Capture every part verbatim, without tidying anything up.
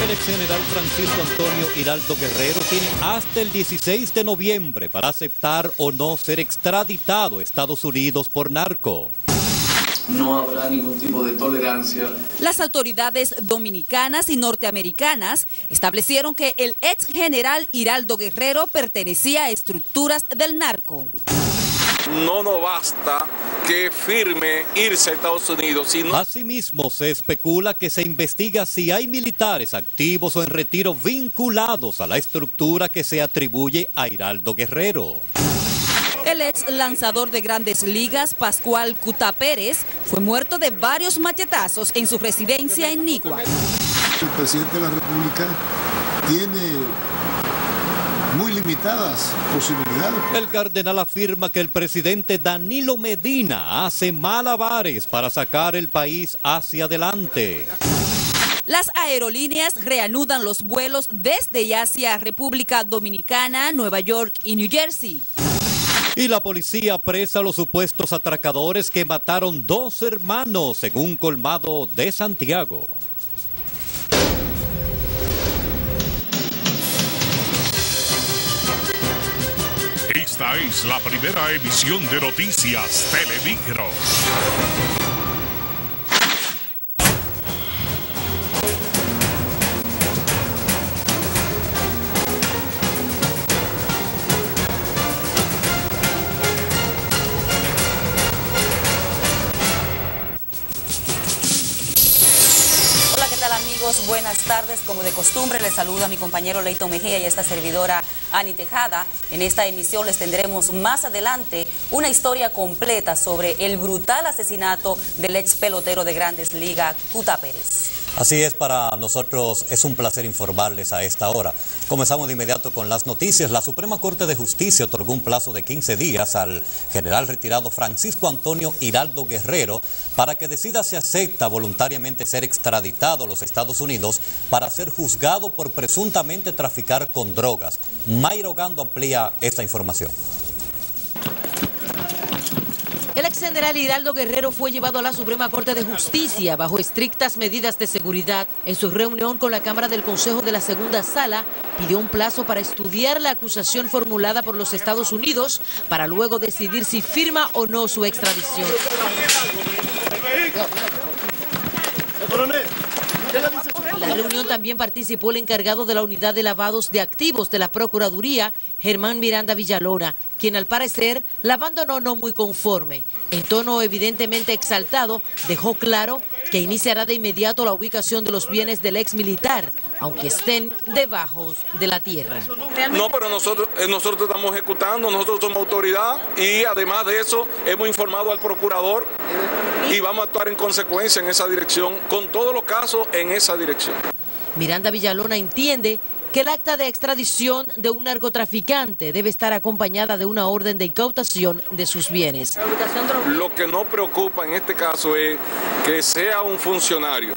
El ex general Francisco Antonio Hiraldo Guerrero tiene hasta el dieciséis de noviembre para aceptar o no ser extraditado a Estados Unidos por narco. No habrá ningún tipo de tolerancia. Las autoridades dominicanas y norteamericanas establecieron que el ex general Hiraldo Guerrero pertenecía a estructuras del narco. No nos basta que firme irse a Estados Unidos, sino... Asimismo, se especula que se investiga si hay militares activos o en retiro vinculados a la estructura que se atribuye a Hiraldo Guerrero. El ex lanzador de Grandes Ligas, Pascual Cutá Pérez, fue muerto de varios machetazos en su residencia en Nigua. El presidente de la República tiene muy limitadas posibilidades. El cardenal afirma que el presidente Danilo Medina hace malabares para sacar el país hacia adelante. Las aerolíneas reanudan los vuelos desde y hacia República Dominicana, Nueva York y New Jersey. Y la policía apresa a los supuestos atracadores que mataron dos hermanos en un colmado de Santiago. Esta es la primera emisión de Noticias Telemicro. Amigos, buenas tardes. Como de costumbre, les saluda a mi compañero Leito Mejía y esta servidora Ani Tejada. En esta emisión les tendremos más adelante una historia completa sobre el brutal asesinato del ex pelotero de Grandes Ligas, Cutá Pérez. Así es, para nosotros es un placer informarles a esta hora. Comenzamos de inmediato con las noticias. La Suprema Corte de Justicia otorgó un plazo de quince días al general retirado Francisco Antonio Hiraldo Guerrero para que decida si acepta voluntariamente ser extraditado a los Estados Unidos para ser juzgado por presuntamente traficar con drogas. Mayra Ogando amplía esta información. El ex general Hiraldo Guerrero fue llevado a la Suprema Corte de Justicia bajo estrictas medidas de seguridad. En su reunión con la Cámara del Consejo de la Segunda Sala, pidió un plazo para estudiar la acusación formulada por los Estados Unidos para luego decidir si firma o no su extradición. En la reunión también participó el encargado de la unidad de lavados de activos de la Procuraduría, Germán Miranda Villalona, quien al parecer la abandonó no muy conforme. En tono evidentemente exaltado, dejó claro que iniciará de inmediato la ubicación de los bienes del ex militar, aunque estén debajo de la tierra. No, pero nosotros, nosotros estamos ejecutando, nosotros somos autoridad y además de eso hemos informado al procurador y vamos a actuar en consecuencia en esa dirección, con todos los casos en esa dirección. Miranda Villalona entiende que el acta de extradición de un narcotraficante debe estar acompañada de una orden de incautación de sus bienes. Lo que nos preocupa en este caso es que sea un funcionario,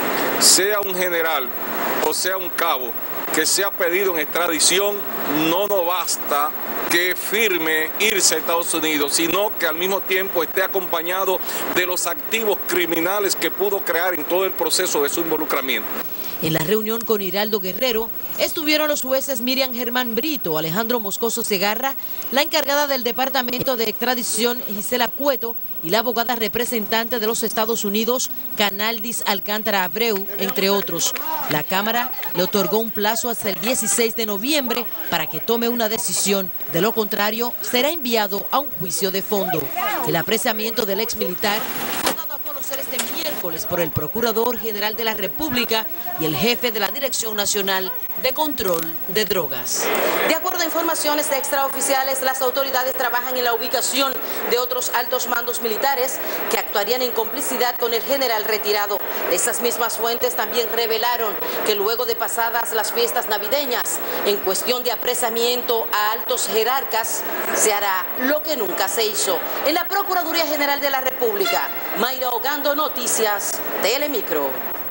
sea un general o sea un cabo que sea pedido en extradición, no nos basta que firme irse a Estados Unidos, sino que al mismo tiempo esté acompañado de los activos criminales que pudo crear en todo el proceso de su involucramiento. En la reunión con Hiraldo Guerrero estuvieron los jueces Miriam Germán Brito, Alejandro Moscoso Segarra, la encargada del Departamento de Extradición Gisela Cueto y la abogada representante de los Estados Unidos, Canaldis Alcántara Abreu, entre otros. La Cámara le otorgó un plazo hasta el dieciséis de noviembre para que tome una decisión. De lo contrario, será enviado a un juicio de fondo. El apresamiento del ex militar fue dado a conocer este miércoles por el Procurador General de la República y el jefe de la Dirección Nacional de Control de Drogas. De acuerdo a informaciones extraoficiales, las autoridades trabajan en la ubicación de otros altos mandos militares que actuarían en complicidad con el general retirado. Esas mismas fuentes también revelaron que luego de pasadas las fiestas navideñas, en cuestión de apresamiento a altos jerarcas, se hará lo que nunca se hizo. En la Procuraduría General de la República, Mayra Ogando, Noticias Telemicro.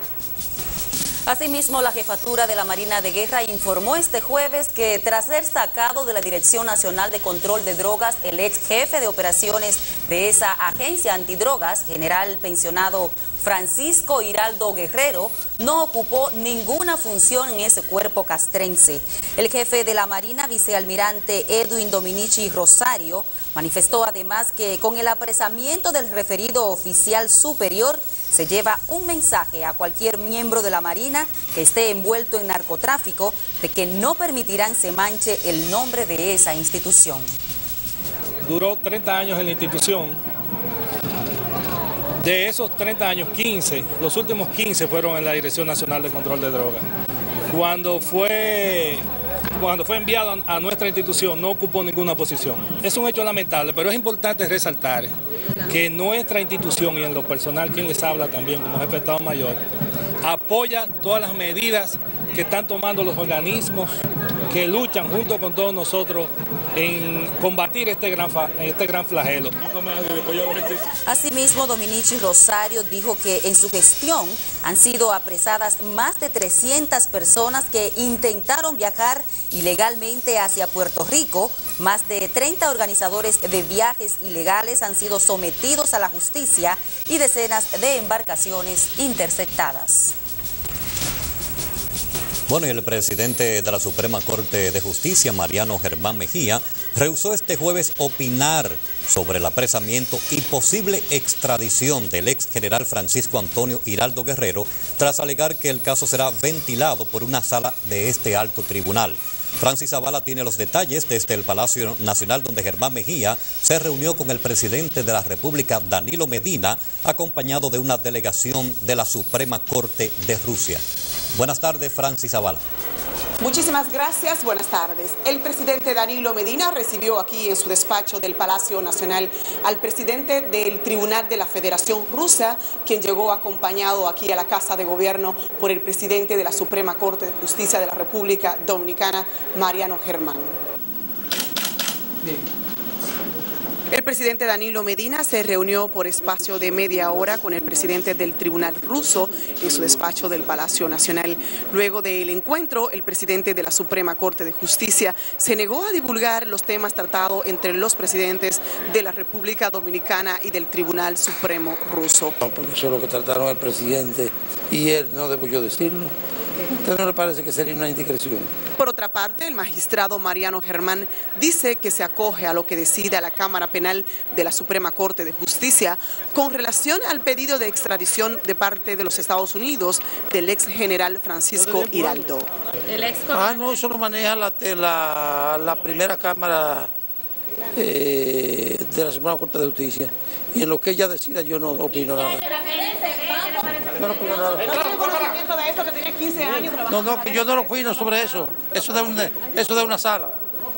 Asimismo, la Jefatura de la Marina de Guerra informó este jueves que tras ser sacado de la Dirección Nacional de Control de Drogas, el ex jefe de operaciones de esa agencia antidrogas, general pensionado Francisco Hiraldo Guerrero, no ocupó ninguna función en ese cuerpo castrense. El jefe de la Marina, vicealmirante Edwin Dominici Rosario, manifestó además que con el apresamiento del referido oficial superior se lleva un mensaje a cualquier miembro de la Marina que esté envuelto en narcotráfico de que no permitirán se manche el nombre de esa institución. Duró treinta años en la institución. De esos treinta años, quince, los últimos quince fueron en la Dirección Nacional de Control de Drogas. Cuando fue, cuando fue enviado a, a nuestra institución no ocupó ninguna posición. Es un hecho lamentable, pero es importante resaltar que nuestra institución y en lo personal, quien les habla también como jefe de Estado Mayor, apoya todas las medidas que están tomando los organismos que luchan junto con todos nosotros en combatir este gran, este gran flagelo. Asimismo, Dominici Rosario dijo que en su gestión han sido apresadas más de trescientas personas que intentaron viajar ilegalmente hacia Puerto Rico. Más de treinta organizadores de viajes ilegales han sido sometidos a la justicia y decenas de embarcaciones interceptadas. Bueno, y el presidente de la Suprema Corte de Justicia, Mariano Germán Mejía, rehusó este jueves opinar sobre el apresamiento y posible extradición del ex general Francisco Antonio Hiraldo Guerrero, tras alegar que el caso será ventilado por una sala de este alto tribunal. Francis Zavala tiene los detalles desde el Palacio Nacional, donde Germán Mejía se reunió con el presidente de la República, Danilo Medina, acompañado de una delegación de la Suprema Corte de Rusia. Buenas tardes, Francis Zavala. Muchísimas gracias, buenas tardes. El presidente Danilo Medina recibió aquí en su despacho del Palacio Nacional al presidente del Tribunal de la Federación Rusa, quien llegó acompañado aquí a la Casa de Gobierno por el presidente de la Suprema Corte de Justicia de la República Dominicana, Mariano Germán. Bien. El presidente Danilo Medina se reunió por espacio de media hora con el presidente del Tribunal ruso en su despacho del Palacio Nacional. Luego del encuentro, el presidente de la Suprema Corte de Justicia se negó a divulgar los temas tratados entre los presidentes de la República Dominicana y del Tribunal Supremo ruso. No, porque eso es lo que trataron el presidente y él no debo yo decirlo. ¿Usted no le parece que sería una indiscreción? Por otra parte, el magistrado Mariano Germán dice que se acoge a lo que decida la Cámara Penal de la Suprema Corte de Justicia con relación al pedido de extradición de parte de los Estados Unidos del ex general Francisco Hiraldo. Ah, no, eso lo maneja la, la, la primera Cámara eh, de la Suprema Corte de Justicia. Y en lo que ella decida yo no opino nada. No, no, ¿Tiene conocimiento de esto que tiene quince años trabajando? No, no, que yo no lo opino sobre eso. Eso de una, eso de una sala.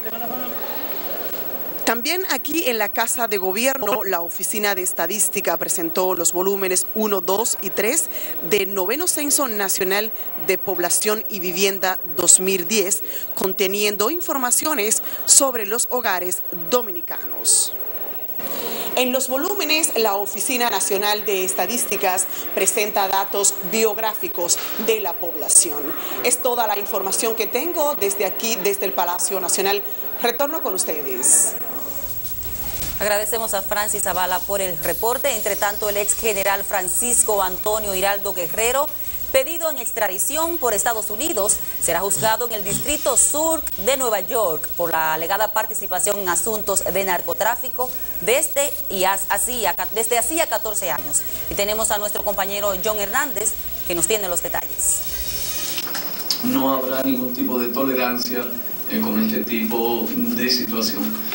También aquí en la Casa de Gobierno, la Oficina de Estadística presentó los volúmenes uno, dos y tres del noveno Censo Nacional de Población y Vivienda dos mil diez, conteniendo informaciones sobre los hogares dominicanos. En los volúmenes, la Oficina Nacional de Estadísticas presenta datos biográficos de la población. Es toda la información que tengo desde aquí, desde el Palacio Nacional. Retorno con ustedes. Agradecemos a Francis Zavala por el reporte. Entre tanto, el ex general Francisco Antonio Hiraldo Guerrero, pedido en extradición por Estados Unidos, será juzgado en el Distrito Sur de Nueva York por la alegada participación en asuntos de narcotráfico desde, y así, desde hacía catorce años. Y tenemos a nuestro compañero John Hernández, que nos tiene los detalles. No habrá ningún tipo de tolerancia eh, con este tipo de situación.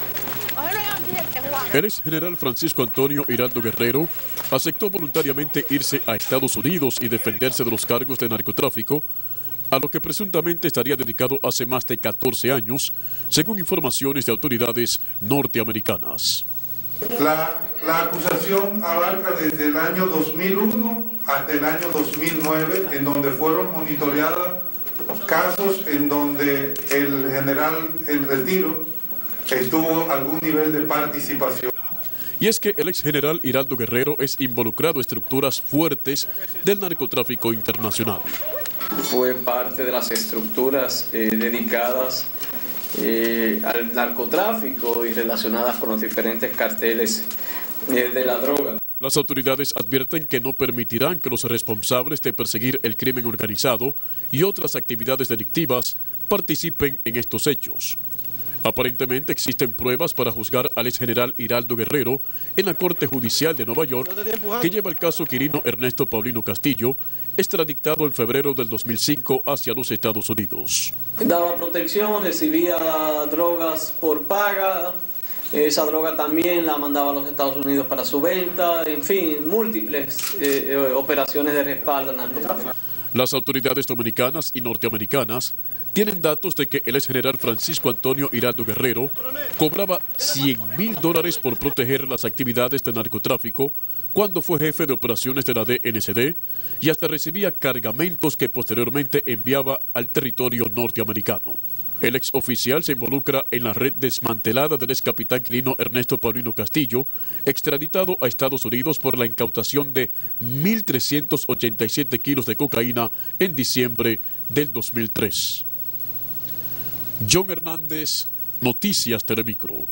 El ex general Francisco Antonio Hiraldo Guerrero aceptó voluntariamente irse a Estados Unidos y defenderse de los cargos de narcotráfico, a lo que presuntamente estaría dedicado hace más de catorce años, según informaciones de autoridades norteamericanas. La, la acusación abarca desde el año dos mil uno hasta el año dos mil nueve, en donde fueron monitoreados casos en donde el general en retiro tuvo algún nivel de participación. Y es que el ex general Hiraldo Guerrero es involucrado en estructuras fuertes del narcotráfico internacional. Fue parte de las estructuras eh, dedicadas eh, al narcotráfico y relacionadas con los diferentes carteles eh, de la droga. Las autoridades advierten que no permitirán que los responsables de perseguir el crimen organizado y otras actividades delictivas participen en estos hechos. Aparentemente existen pruebas para juzgar al exgeneral Iraldo Guerrero en la Corte Judicial de Nueva York, que lleva el caso Quirino Ernesto Paulino Castillo, extraditado en febrero del dos mil cinco hacia los Estados Unidos. Daba protección, recibía drogas por paga, esa droga también la mandaba a los Estados Unidos para su venta, en fin, múltiples eh, operaciones de respaldo al narcotráfico. Las autoridades dominicanas y norteamericanas tienen datos de que el exgeneral Francisco Antonio Iraldo Guerrero cobraba cien mil dólares por proteger las actividades de narcotráfico cuando fue jefe de operaciones de la D N C D y hasta recibía cargamentos que posteriormente enviaba al territorio norteamericano. El exoficial se involucra en la red desmantelada del excapitán Quirino Ernesto Paulino Castillo, extraditado a Estados Unidos por la incautación de mil trescientos ochenta y siete kilos de cocaína en diciembre del dos mil tres. John Hernández, Noticias Telemicro.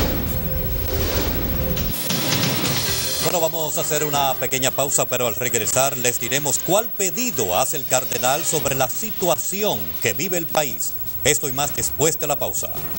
Bueno, vamos a hacer una pequeña pausa, pero al regresar les diremos cuál pedido hace el cardenal sobre la situación que vive el país. Esto y más después de la pausa.